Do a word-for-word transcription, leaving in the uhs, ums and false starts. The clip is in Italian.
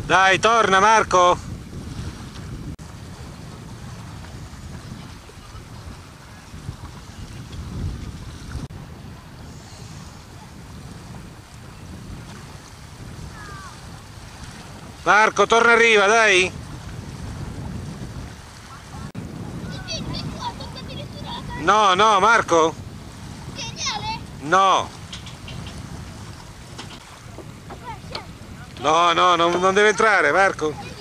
Dai, torna Marco! Marco, torna a riva, dai! No, no, Marco! No! No, no, non, non deve entrare, Marco!